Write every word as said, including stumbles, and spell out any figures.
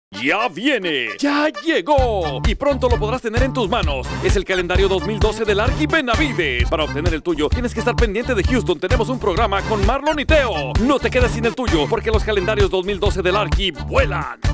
¡Ya viene! ¡Ya llegó! Y pronto lo podrás tener en tus manos. Es el calendario dos mil doce del Arqui Benavides. Para obtener el tuyo, tienes que estar pendiente de Houston. Tenemos un programa con Marlon y Teo. No te quedes sin el tuyo, porque los calendarios dos mil doce del Arqui vuelan.